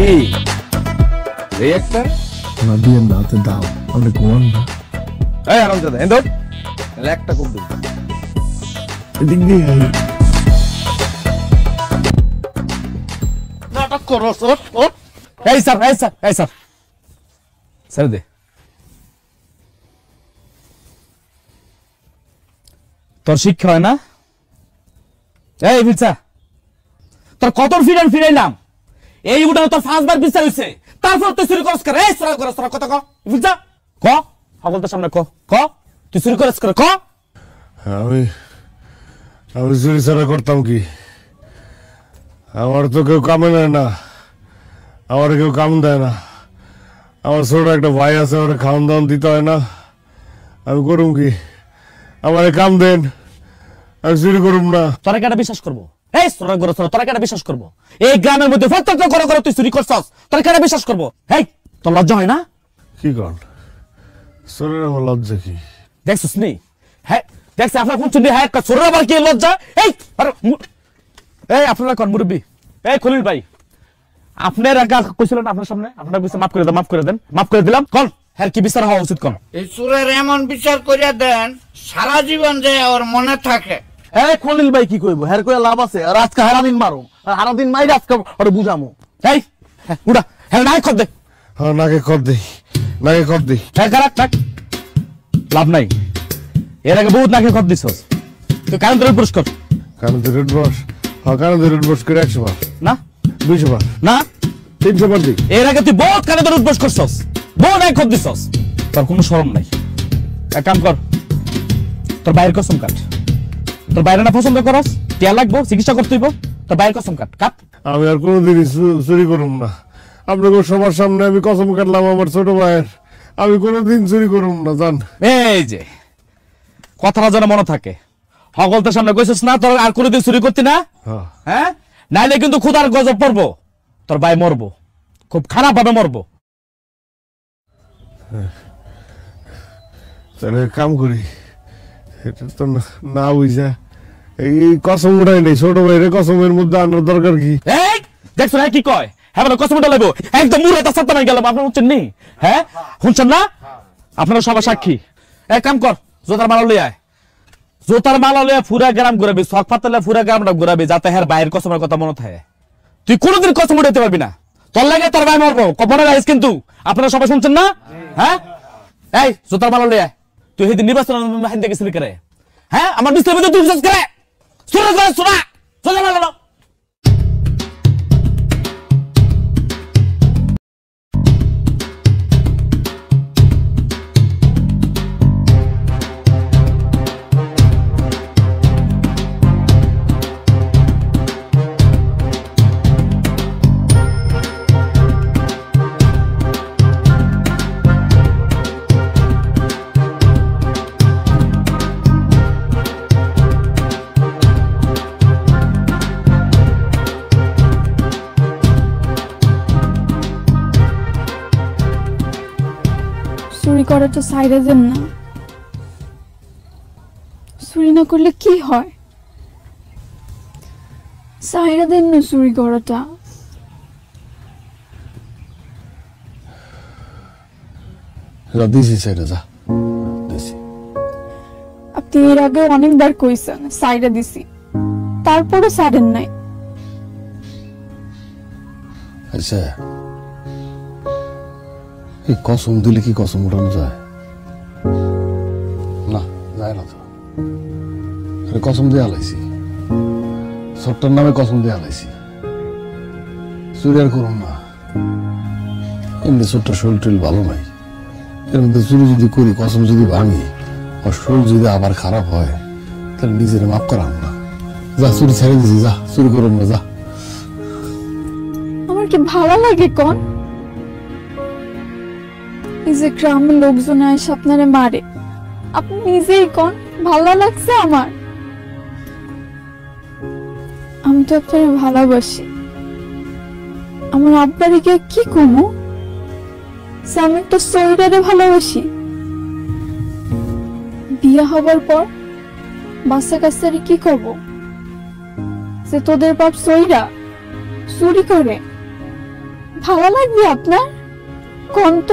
এই একটা না দিয়ে না তো দাও আপনি ঘুমান না এই আরাম দাদা এন্ড একটা খুব দিন এদিক দিয়ে নাটক করো ও এই স্যার স্যার দে তোর শিক্ষা হয় না এই বিলসা তোর কত ফিরাইলাম এই উঠানো তোর 5 বার বিচার হইছে তারপর তুই চুরি করছ করে এই সরা করছ তোর কথা ক বিলসা ক সকলদের সামনে ক তুই চুরি করছ করে ক আমি চুরি ছাড়া করতাম কি আমার তো কেউ কামে নেয় না আমার কেউ কাম দেয় না আমার ছোট একটা ভাই আছে ওরা খাওয়ান দাওয়ান দিতে হয় না আমি করুম কি আমার কাম দেন আমি চুরি করুম না তোরা কেটা বিশ্বাস করবো এই সরা করছ তোরা কেটা বিশ্বাস করবো এই গ্রামের মধ্যে ফটফট করে তুই চুরি করছস তোরা কেটা বিশ্বাস করবো হেই তোর লজ্জা হয় না কি কর শরীরে আমার লজ্জা কি দেখছিস নি হ্যাঁ দেখছ আপনার কোন চুরি হ্যাঁ একটা ছোট আবার কি লজ্জা এই এই আপনারা কোন মুরব্বি এই খলিল ভাই আপনার আগে কইছিলেন আপনার সামনে আপনারা কইছে মাফ করে দেন মাফ করে দিলাম কোন হ্যাঁ কি বিচার হওয়া উচিত কোন এই চোরের এমন বিচার করিয়া দেন সারা জীবন যে ওর মনে থাকে এই খলিল ভাই কি কইবো হ্যাঁ কইয়া লাভ আছে আর আজকে হারাদিন মারো আর হারাদিন মাইরা আজকে ওরে বুঝামু এই উড়া হ্যাঁ নাই কর দে হ্যাঁ নাকে কর দেই হ্যাঁ কারাক থাক লাভ নাই এর আগে বহুত নাকে কর দিছস তুই কারণ ধরে পুরস্কার কারণ তো রেড বস করে 100 বার না 200 বার না 300 বার দিই এর আগে তুই বহুত কানে ধরে উদ্বোস করছস বহুত নাই কর দিছস তোর কোনো শরম নাই এক কাম কর তোর বাইরের কসম কাট তোর বাইরে না পছন্দ করস টিয়া লাগবো চিকিৎসা করতে হইব তোর বাইরের কসম কাট আমি আর কোনোদিন চুরি করুম না আপনাকে সবার সামনে আমি কসম কাটলাম আমার ছোট ভাইয়ের আমি কোনোদিন চুরি করুম না জান এই যে কথাটা যেন মনে থাকে হগলতের সামনে কইছিস না তোর আর কোনোদিন চুরি করতি না হ্যাঁ নাইলে কিন্তু খুদার গজব পড়বো তোর ভাই মরবো খুব খারাপ ভাবে মরবো তাহলে কাম করি এটা তো না বুঝা এই কসম উঠাই নেই ছোট ভাইরে কসমের মধ্যে আনার দরকার কি এই দেখছো না কি কয় হ্যাঁ বলে কসম উঠা লাগবো একদম মুরাটা সাথে নাই গেলাম আপনারা শুনছেন নি হ্যাঁ শুনছেন না আপনারা সবাই সাক্ষী এক কাম কর জোতার মালা লই আয় জোতার মালা লইয়া পুরা গ্রাম ঘুরাবি শখ পাতলে পুরা গ্রামটা ঘুরাবি যাতে হ্যাঁ বাইরের কসমের কথা মনে থাকে তুই কোনোদিন কসম উঠাইতে পারবি না তোর লাগে তোর ভাই মরবো কপনে গাইস কিন্তু আপনারা সবাই শুনছেন না হ্যাঁ এই জোতার মালা লই আয় তুই সেদিন নির্বাচন হাইন দেখেছিলি করে হ্যাঁ আমার বিশ্লের মধ্যে তুই বিশ্বাস করে শোনা জোতার মালা চুরি করাটা সাইডে দেন না চুরি না করলে কি হয় সাইডে দেন না চুরি করাটা আপনি এর আগে অনেকবার কইছেন সাইডে দিছি তারপরও সাইডেন নাই আচ্ছা কসম দিলে কি কসম উঠানো যায় না যায় না তো কসম দিয়ে আলাইছি ছোট্টর নামে কসম দিয়ে আলাইছি চুরি আর করুন না এমনি ছোট্ট শরীর টরিল ভালো নাই এর মধ্যে চুরি যদি করি কসম যদি ভাঙি আর শরীর যদি আবার খারাপ হয় তাহলে নিজের মাফ করাম না যা চুরি ছেড়ে দিছি যা চুরি করুন না যা আমার কি ভালো লাগে কোন এই যে গ্রামের লোকজন এসে আপনারে মারে আপনি নিজেই কোন ভালো লাগছে আমার আমি তো আপনারে ভালোবাসি আমার আব্বারিকে কি কমু আমি একটা সৈরারে ভালোবাসি বিয়ে হবার পর বাচ্চা কাচ্চারে কি করব যে তোদের বাপ সৈরা চুরি করে ভালো লাগবে আপনার? কোন তো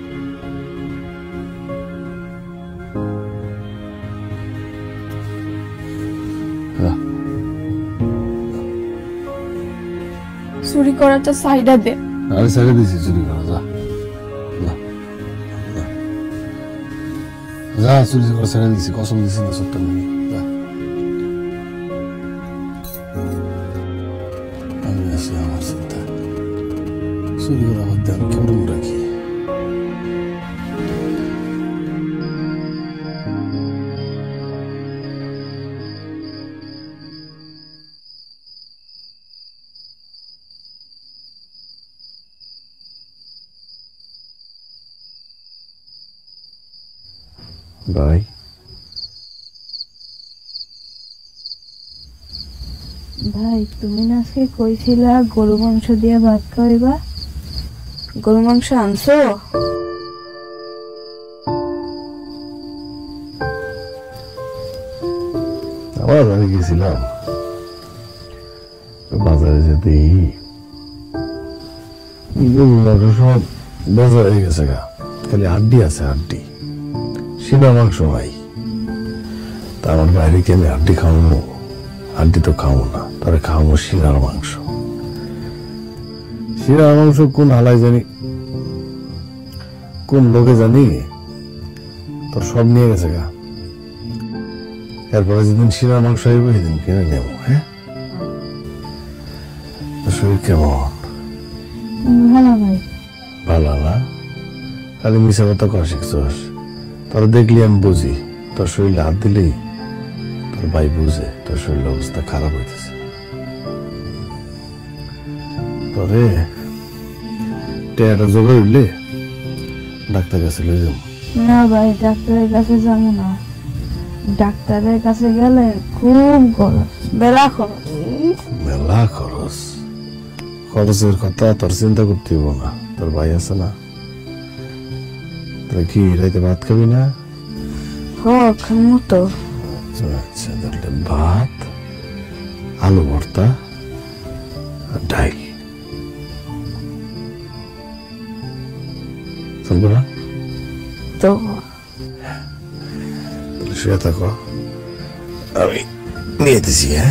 চুরি করাটা সাইডা দে। আমি ছেড়ে দিছি চুরি করা, যা যা চুরি করে ছেড়ে দিছি, কসম দিছি না ছোট্ট মেয়ে, যা। আমি আছি আমার চিন্তা, চুরি করে আমার দেন কেমন রাখি। ভাই ভাই তুমি না আজকে কইছিলা গরু মাংস দিয়ে ভাত খাইবা, গরু মাংস আনছো? আবার আমি গেছিলাম বাজারে, যেতে সব বেজা হয়ে গেছে গা, খালি হাড্ডি আছে, হাড্ডি, সিনা মাংস ভাই। তা আমার বাইরে কি আমি হাড্ডি খাওয়াবো? হাড্ডি তো খাবো না, তাহলে খাওয়াবো শিরার মাংস। শিরার মাংস কোন হালাই জানি, কোন লোকে জানি, তোর সব নিয়ে গেছে গা। এরপরে যেদিন শিরার মাংস হইব সেদিন কিনে নেবো। হ্যাঁ, শরীর কেমন? ভালো ভাই। ভালো না? খালি মিশা কথা কর শিখছস। তোর দেখলি আমি বুঝি, তোর শরীরে হাত দিলেই তোর ভাই বুঝে তোর শরীরের অবস্থা খারাপ হইতেছে। তবে টেয়াটা জোগাড় হইলে ডাক্তার কাছে লই যাবো। না ভাই, ডাক্তারের কাছে যাবো না। ডাক্তারের কাছে গেলে খুব খরচ, বেলা খরচ। মেলা খরচ? খরচের কথা তোর চিন্তা করতে হইব না, তোর ভাই আছে না। তাহলে কি রাইতে ভাত খাবি না? খামো তো। আচ্ছা, তাহলে ভাত, আলু ভর্তা আর ডাইল চলবে না? তো তাহলে শুয়ে থাকো, আমি নিয়ে দিছি। হ্যাঁ,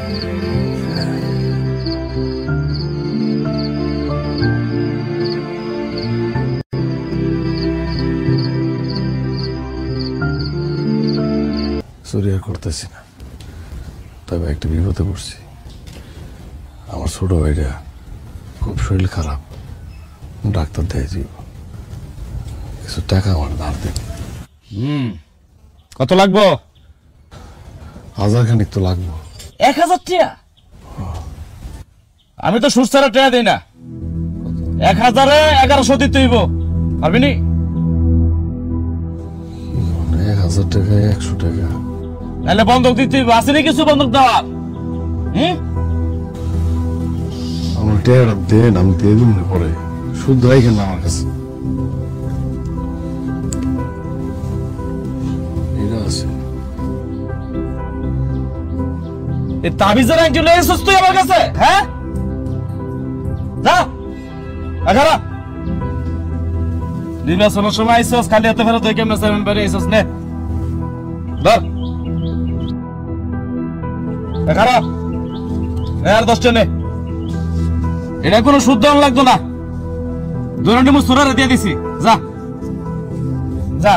চুরি আর করতেছি না, তবে একটা বিপদে পড়ছি। আমার ছোট ভাইটা খুব শরীর খারাপ, ডাক্তার দেয় দিব, কিছু টাকা আমার ধার দেব। কত লাগবো? 1000 খানিক তো লাগবো। 1000 টাকা? আমি তো সুস্থরা টাকা দিই না। 1000-এ 1100 দিতে হইব, পারবি নি? 1000 টাকা 100 টাকা? নাহলে বন্ধক দিতে হইব, আসেনি কিছু বন্ধক দেওয়া? আমার টাকাটা দেন, আমি দিয়ে দিব পরে, শুদ্ধ রাখেন না আমার কাছে। এটা আছে। এই তাবিজের আংটি লয়ে এসেছিস তুই আমার কাছে? হ্যাঁ, যা আগারা নির্বাচনের সময় আইসস, খালি হাতে ফেরত হয়ে কেমন সেভেন বারে আইসস নে ধর আগারা আর 10 টা নে। এটা কোনো শুদ্ধ লাগতো না, দুরন্ডি মু সুরারে দিয়ে দিছি। যা যা,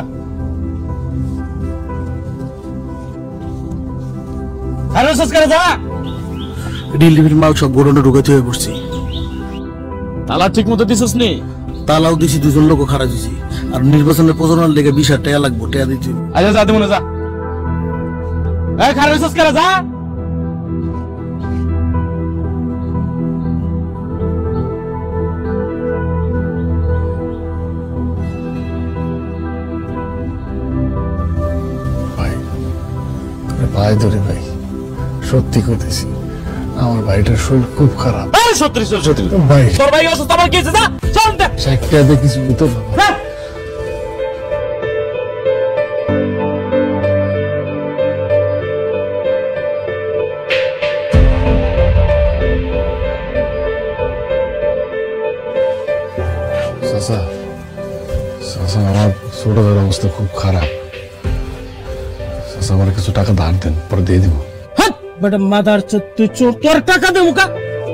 আরে সস্কারে যা। ডিলিভারি মাল সব গোডাউনে ঢুকাতে হয়ে পড়ছি। তালা ঠিক মতো দিছিস নি? তালাও দিছি, 2জন লোক খারাপ দিছি। আর নির্বাচনের প্রচারণার লেগে 20,000 টাকা লাগবো, টাকা দিতে। আচ্ছা যা, দেবো না, যা। এই খারাপ সস্কারে যা। ভাই ধরে ভাই, সত্যি কইতেছি, আমার ভাইটার শরীর খুব খারাপ। সত্যি সত্যি ভাই, তোর ভাই অসুস্থ, আমার কি হয়েছে? যা চল দে। সাইকেল দেখিস তো চাচা চাচা আমার ছোট ভাইয়ের অবস্থা খুব খারাপ। চাচা আমার কিছু টাকা ধার দেন, পরে দিয়ে দিব। হাট বেটা মাদার চোদ, তুই চোর, তোর টাকা দেবো কা?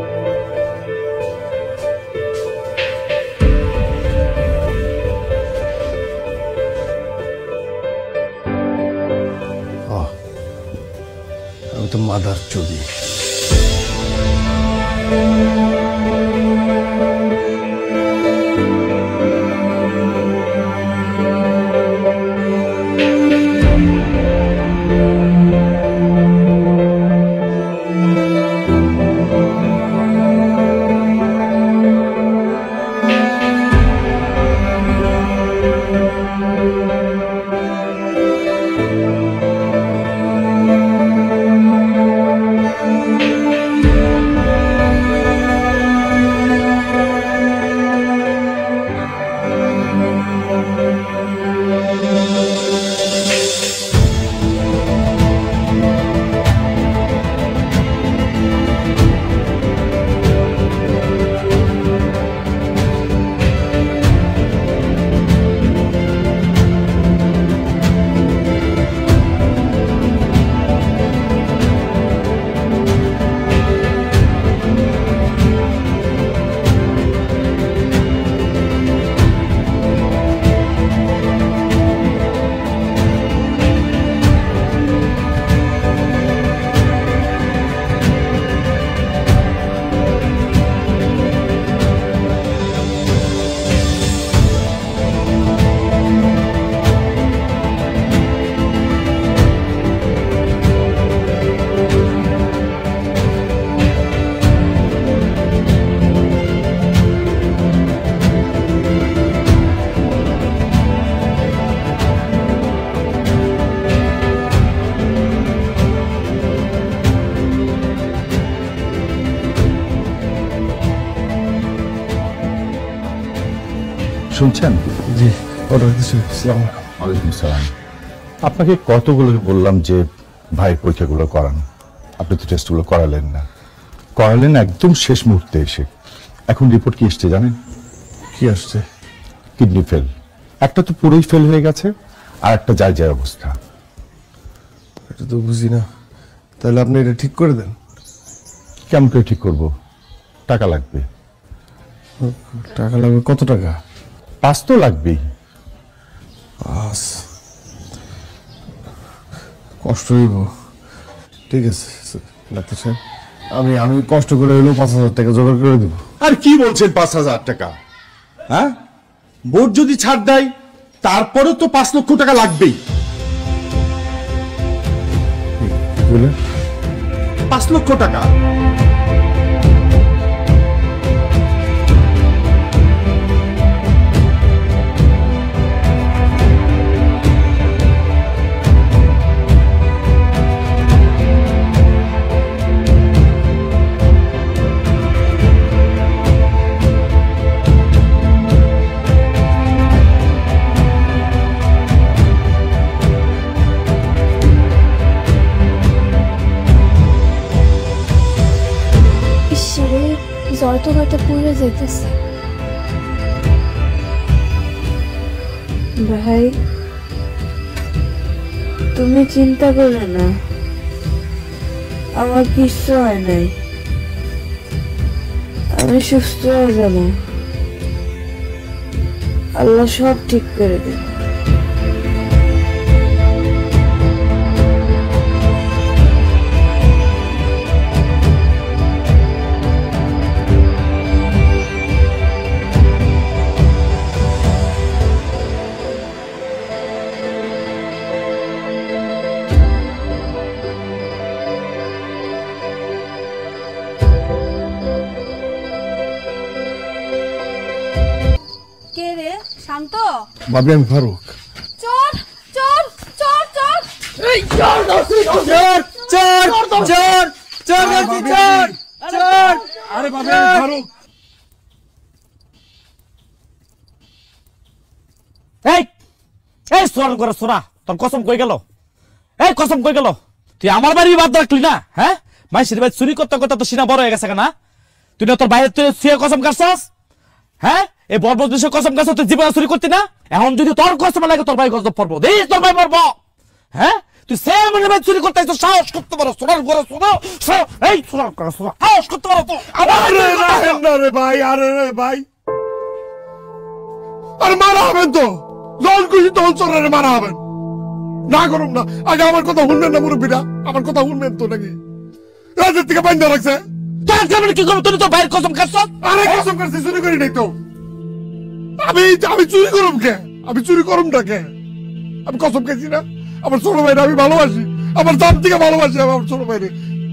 আমি তো মাদার চোদি। শুনছেন? জি, অর্ডার দিচ্ছি। ওয়ালাইকুম সালাম। আপনাকে কতগুলো বললাম যে ভাই পরীক্ষাগুলো করান, আপনি তো টেস্টগুলো করালেন না। করালেন একদম শেষ মুহূর্তে এসে। এখন রিপোর্ট কি এসছে জানেন? কি আসছে? Kidney fail. একটা তো পুরোই ফেল হয়ে গেছে, আর একটা যায় যায় অবস্থা। এটা তো বুঝি না। তাহলে আপনি এটা ঠিক করে দেন। কেমন করে ঠিক করব? টাকা লাগবে। টাকা লাগবে? কত টাকা? 5 তো লাগবেই। কষ্ট হইব। ঠিক আছে ডাক্তার সাহেব, আমি কষ্ট করে হইলেও 5,000 টাকা জোগাড় করে দেবো। আর কি বলছেন 5,000 টাকা? হ্যাঁ, বোর্ড যদি ছাড় দেয় তারপরেও তো 5 লক্ষ টাকা লাগবেই। বলে 5 লক্ষ টাকা। জয়তো পুড়ে যেতেছে। ভাই তুমি চিন্তা করো না, আমার কিচ্ছু হয় নাই, আমি সুস্থ হয়ে যাব, আল্লাহ সব ঠিক করে দেবে। শান্ত ভাবি, আমি ফারুক। চোর চোর চোর চোর এই চোর দোষী, চোর চোর চোর চোর দোষী, চোর চোর। আরে ভাবি, আমি ফারুক। এই এই সোর করে সোরা, তোর কসম কই গেল? এই কসম কই গেল? তুই আমার বাড়ি বাদ রাখলি না? হ্যাঁ, মাইসির ভাই চুরি করতে করতে তো সিনা বড় হয়ে গেছে না? তুই না তোর বাইরে তুই কসম কাটছস? হ্যাঁ, এই বর্বর দেশে কসম কাছে তুই জীবন চুরি করতি না, এখন যদি তোর কসম লাগে তোর ভাই গজব পড়বো, দেখ তোর ভাই পড়বো। হ্যাঁ তুই সেম ভাই চুরি করতে আইছো, সাহস করতে পারো সোনার ঘরে সোনা, এই সোনার ঘরে সোনা, সাহস করতে পারো তো? আরে রাহেন না রে ভাই, আরে রে ভাই, আর মারা হবেন তো, যখন খুশি তখন চোরের মারা হবেন, না করুন না। আগে আমার কথা শুনবেন না মুরব্বীরা, আমার কথা শুনবেন তো নাকি? রাজের থেকে বাইন্দা রাখছে, তোর কেমন কি করবো? তুই তো ভাইয়ের কসম খাচ্ছ। আরে কসম করছি, চুরি করি নাই তো। আমি চুরি করুম কে? আমি চুরি করুম না কে? আমি কসম খাইছি না, আমার ছোট ভাইরা আমি ভালোবাসি, আমার দাম থেকে ভালোবাসি আমার ছোট ভাইরে।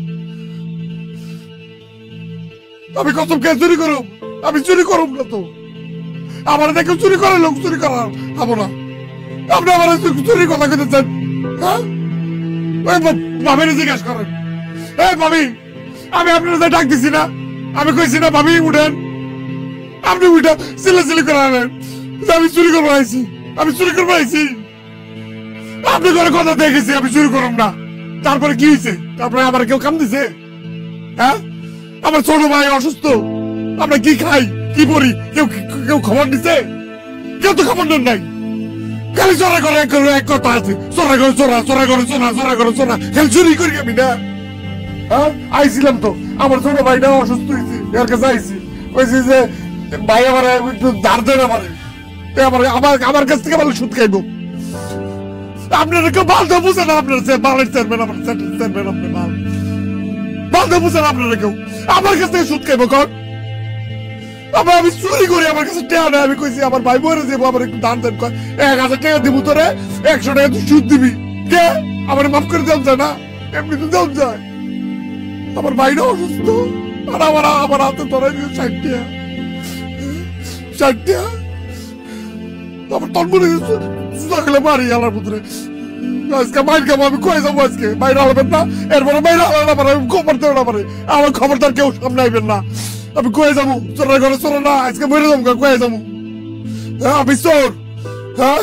আমি কসম খেয়ে চুরি করুম? আমি চুরি করুম না তো। আমার দেখে চুরি করে লোক চুরি করার হবো না। আপনি আমার চুরির কথা কইতে চান? হ্যাঁ, ভাবিনি জিজ্ঞাসা করেন। এই ভাবি, আমি আপনার ডাক দিছি না, আমি কইছি না ভাবি উঠেন, আপনি উঠে চিল্লাচিল্লি করে আনেন আমি চুরি করবো আইছি, আমি চুরি করবো আইছি। আপনি করে কথা দেখেছি আমি চুরি করব না, তারপরে কি হয়েছে? তারপরে আমার কেউ কাম দিছে? হ্যাঁ, আমার ছোট ভাই অসুস্থ, আমরা কি খাই কি পড়ি, কেউ কেউ খবর দিছে? কেউ তো খবর দেন নাই। খালি চোরা করে এক কথা আছে, চোরা করে চোরা, চোরা করে চোরা, চোরা করে চোরা, খালি চুরি করি আমি না। হ্যাঁ, আইছিলাম তো, আমার ছোট ভাইটা অসুস্থ হয়েছে, এর কাছে আইছি, কইছি যে ভাই আমার একটু ধার দেন, আমার কাছ থেকে ভালো সুদ খাইবো। আপনারা কেউ বালটা বুঝেন না, আপনার বালের চেয়ারম্যান, আমার চেয়ারম্যান, আপনি বালটা বুঝেন আপনারা কেউ? আমার কাছ থেকে সুদ খাইবো কর? আমি চুরি করি, আমার কাছে টাকা নেই, আমি কইছি আমার ভাই মরে যাবো, আমার একটু দান দেন, 1000 টাকা দিব তোরে, 100 টাকা তুই সুদ দিবি, কে আমার মাফ করে দেওয়া যায় না? এমনি তো দেওয়া যায়। আমার ভাইটা অসুস্থ, আর আমার হাতে ধরে 60 টাকা, 60 টাকা আমার তন্মনে গেলে মারি আলার পুত্রে। আজকে মাইর খাবো, আমি কয়ে যাবো আজকে, বাইরে আলাবেন না, এরপরে বাইরে আলাদা পারে, খবর দেবে না পারে, আমার খবরদার কেউ সামনে আইবেন না, আমি কয়ে যাবো চোরের ঘরে চোর না, আজকে মরে যাবো, কয়ে যাবো। হ্যাঁ, আমি চোর? হ্যাঁ,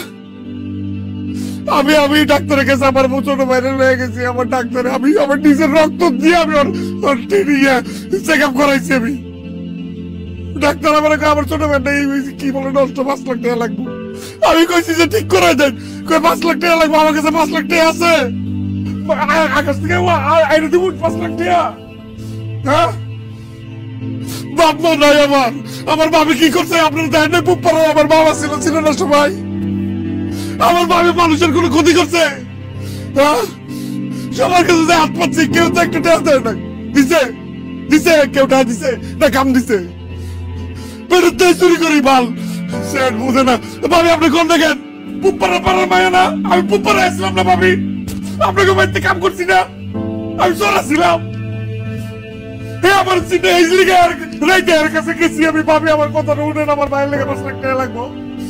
আমি ডাক্তারের কাছে আমার ছোট বাইরে লেগে গেছি, আমার ডাক্তারে আমি আমার নিজের রক্ত দিয়ে আমি ওর চেক আপ করাইছি। আমি ডাক্তার আমার ছোট ভাইটা কি বলে নষ্ট 5 লাখ টাকা লাগবে। আমি কইছি যে ঠিক করে দেন, 5 লাখ টাকা লাগবে, আমার কাছে 5 লাখ টাকা আছে, আকাশ থেকে আইনে দিব 5 লাখ টাকা। হ্যাঁ, বাপ মা নাই আমার ভাবি কি করছে আপনার দেয় না? পুপ পাড়া আমার বাবা ছিল না সবাই, আমার ভাবি মানুষের কোনো ক্ষতি করছে? হ্যাঁ, সবার কাছে যে হাত পাচ্ছি, কেউ তো একটা টাকা দেয় না, দিছে কেউ টাকা দিছে না কাম দিছে? বেরোতে চুরি করি বাল, সে বুঝে না। ভাবি আপনি কোন দেখেন? পুপ্পারা পাড়ার মায়া না, আমি পুপ্পারা আসলাম না ভাবি, আপনাকে বাড়িতে কাম করছি না, আমি চোরা ছিলাম। আমার চিন্তা এই রাইতে এর কাছে গেছি আমি, ভাবি আমার কথা উঠেন, আমার ভাইয়ের লেগে 5 লাখ টাকা লাগবো।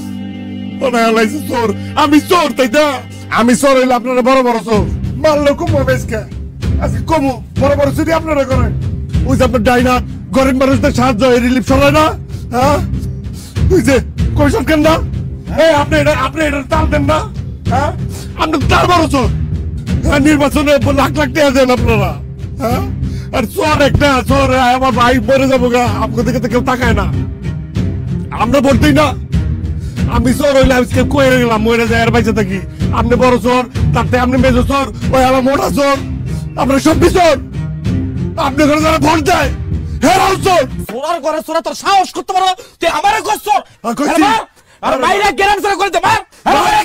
চোর, আমি চোর তাই না? আমি চোর হইলে আপনারা বড় বড় চোর মারলে কমো বেশকে, আজকে কমো বড় বড় চুরি আপনারা করেন। ওই যে আপনার ডাইনা গরিব মানুষদের সাহায্য রিলিফ সরায় না? হ্যাঁ, ওই যে কমিশন কেন না? আপনি এটা তাল দেন না? হ্যাঁ, আপনি তার বড় চোর। নির্বাচনে লাখ লাখ টাকা দেন আপনারা। হ্যাঁ, আর চোর একটা চোর, আমার ভাই মরে যাবো গা, আপনার দিকে তো কেউ তাকায় না, আমরা বলতেই না। আমি চোর হইলে আজকে কয়ে গেলাম, মরে যায় আর বাইচে থাকি। আপনি বড় চোর, তাতে আপনি মেজো চোর, ওই আমার মোটা চোর, আপনার সব চোর। আপনি ঘরে যারা ভোট দেয় হেরাও চোর। সোনার ঘরে সোনা, তোর সাহস করতে পারো তুই আমারে কর চোর? আর বাইরে গ্যারান্টি করে দে, মার